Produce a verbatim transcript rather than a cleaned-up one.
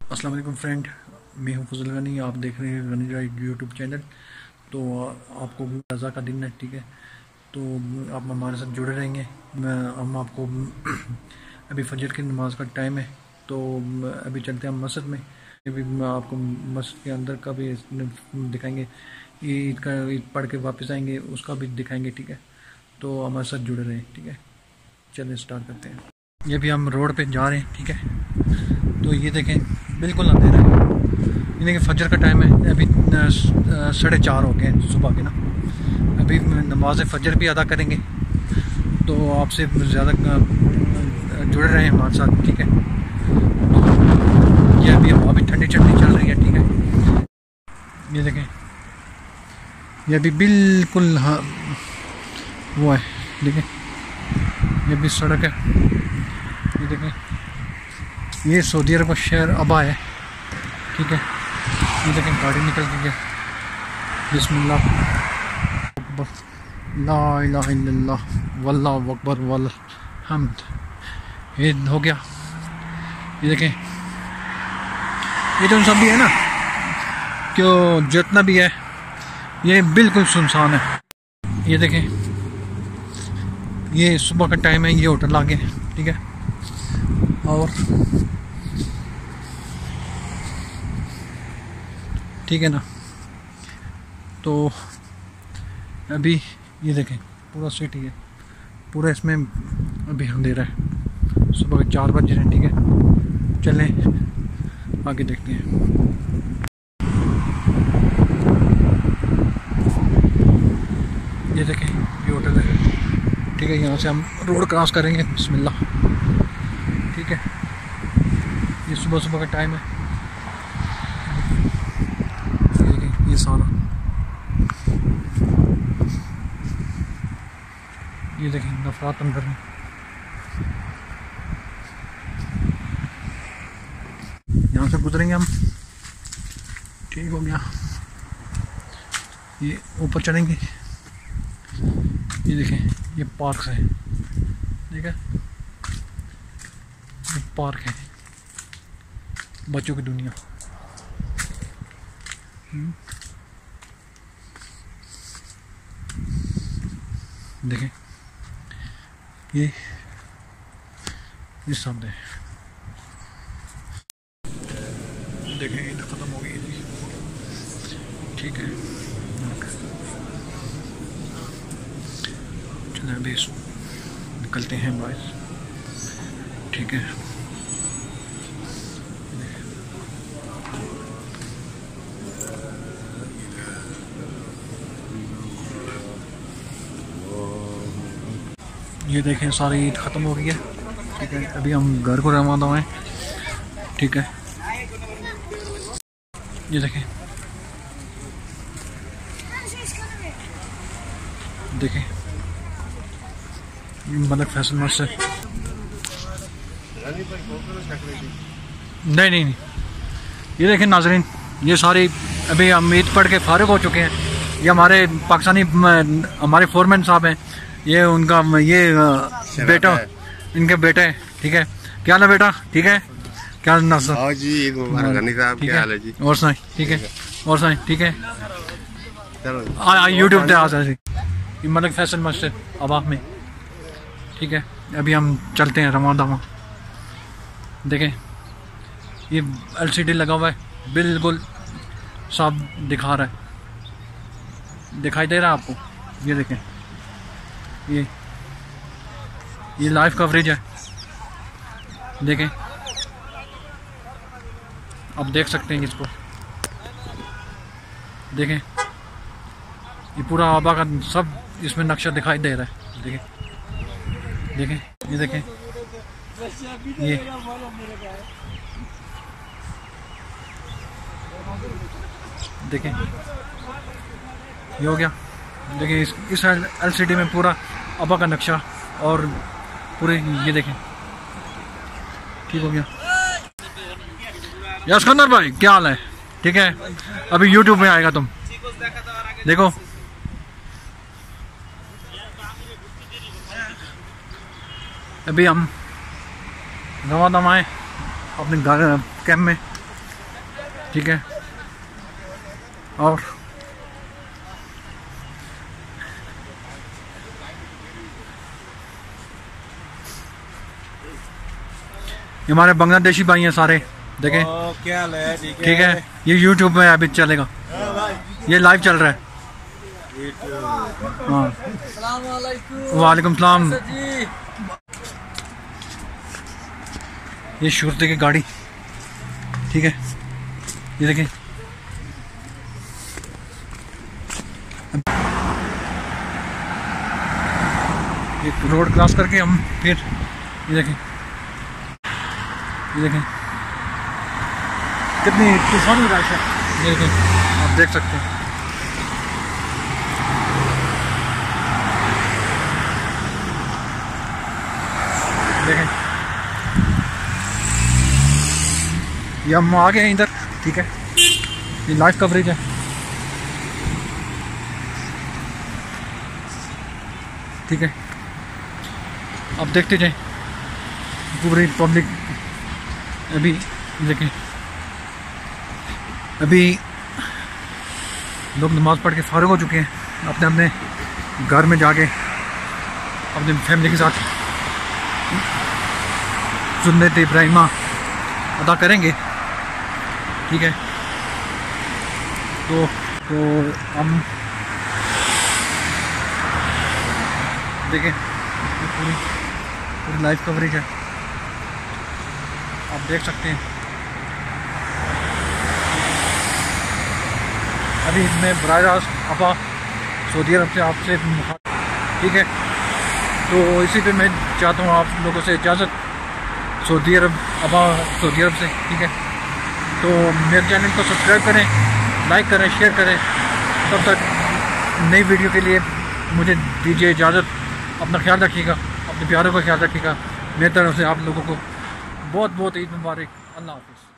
अस्सलाम वालेकुम फ्रेंड, मैं हूं फजल गनी। आप देख रहे हैं गनी राइड यूट्यूब चैनल। तो आपको भी रज़ा का दिन है, ठीक है। तो आप हमारे साथ जुड़े रहेंगे। मैं हम आपको अभी फजर की नमाज का टाइम है, तो अभी चलते हैं हम मस्जिद में। अभी मैं आपको मस्जिद के अंदर का भी दिखाएंगे, ईद का ईद पढ़ के वापस आएंगे उसका भी दिखाएंगे, ठीक है। तो हमारे साथ जुड़े रहें, ठीक है। चलिए स्टार्ट करते हैं। ये भी हम रोड पे जा रहे हैं, ठीक है। तो ये देखें बिल्कुल अंधेरा है, यानी कि फजर का टाइम है। अभी साढ़े चार हो गए हैं सुबह के ना। अभी नमाज फजर भी अदा करेंगे, तो आपसे ज़्यादा जुड़े रहे हैं हमारे साथ, ठीक है। तो ये अभी हवा भी ठंडी ठंडी चल रही है, ठीक है। ये देखें, ये अभी बिल्कुल हाँ वो है, देखें ये भी सड़क है। ये देखें, ये सऊदी अरब का शहर अबा है, ठीक है। ये देखें गाड़ी निकल गई है। बिस्मिल्लाह अकबर, ला इलाहा इल्लल्लाह, वल्लाहु अकबर वल हम्द। ये हो गया। ये देखें, ये जो सब भी है ना, क्यों जितना भी है ये बिल्कुल सुनसान है। ये देखें, ये सुबह का टाइम है, ये होटल आ गए, ठीक है। और ठीक है ना, तो अभी ये देखें पूरा सिटी है, पूरा इसमें अभी अंधेरा है। सुबह के चार बज रहे हैं, ठीक है। चलें आगे देखते हैं। ये देखें, ये होटल है, ठीक है। यहाँ से हम रोड क्रॉस करेंगे, बिस्मिल्लाह, ठीक है। ये सुबह सुबह का टाइम है। ये सारा ये देखें नफरात अंदर में। यहाँ से गुजरेंगे हम, ठीक हो गया। ये ऊपर चढ़ेंगे। ये देखें, ये पार्क है, ठीक है। ये पार्क है, बच्चों की दुनिया। देखें, ये ये सामने देखें, ईद ख़त्म हो गई थी, ठीक है। चलें अभी निकलते हैं बाहर, ठीक है। ये देखें सारी ईद ख़त्म हो गई है, ठीक है। अभी हम घर को रवाना हुए हैं, ठीक है। ये देखें, देखें मलिक फैसल मस्जिद। नहीं नहीं नहीं ये देखें नाजरीन, ये सारी अभी हम ईद पढ़ के फारिग हो चुके हैं। ये हमारे पाकिस्तानी हमारे फोरमैन साहब हैं, ये उनका ये बेटा, इनके बेटे, ठीक है। क्या हाल है बेटा, ठीक है। क्या नाम जी, क्या हाल है जी? और सुनाई, ठीक है। और सुनाई, ठीक है। यूट्यूब पे आ जाए ये मलिक फैसल मस्जिद अबा में, ठीक है। अभी हम चलते हैं रवा दवा। देखें, ये एलसीडी लगा हुआ है, बिल्कुल साफ दिखा रहा है, दिखाई दे रहा है आपको। ये देखें, ये ये लाइव कवरेज है, देखें आप देख सकते हैं इसको। देखें, ये पूरा आबा का सब इसमें नक्शा दिखाई दे रहा है। देखें देखें ये देखें, ये देखें, ये हो गया। देखिए इस इस एलसीडी में पूरा अबा का नक्शा और पूरे ये देखें, ठीक हो गया। यशकंदर भाई क्या हाल है, ठीक है। अभी यूट्यूब में आएगा, तुम देखो। अभी हम रवा दवा आए अपने घर कैंप में, ठीक है। और ये हमारे बांग्लादेशी भाई हैं सारे, देखें क्या है, ठीक है। ये यूट्यूब में अभी चलेगा, ये लाइव चल रहा है। हाँ, वालेकुम सलाम। ये शुरते की गाड़ी, ठीक है, ये देखें। ये रोड क्रॉस करके हम फिर ये देखें, ये देखें कितनी तूफानी रश है, ये देखें, आप देख सकते हैं। देखें ये हम आ गए हैं इधर, ठीक है। ये लाइव कवरेज है, ठीक है। आप देखते जाए पूरी पब्लिक। अभी देखें, अभी लोग नमाज़ पढ़ के फारिग हो चुके हैं, अपने अपने घर में जाके अपने फैमिली के साथ सुन्नत इब्राहिमा अदा करेंगे, ठीक है। तो तो हम देखें पूरी पूरी लाइव कवरेज है, आप देख सकते हैं। अभी मैं बराह रास्त अपा सऊदी अरब से आपसे, ठीक है। तो इसी पे मैं चाहता हूँ आप लोगों से इजाज़त, सऊदी अरब अपा सऊदी अरब से, ठीक है। तो मेरे चैनल को सब्सक्राइब करें, लाइक करें, शेयर करें। तब तक नई वीडियो के लिए मुझे दीजिए इजाज़त। अपना ख्याल रखिएगा, अपने प्यारों का ख्याल रखिएगा। मेरी तरफ से आप लोगों को बहुत बहुत ईद मुबारक। अल्लाह हाफ़िज़।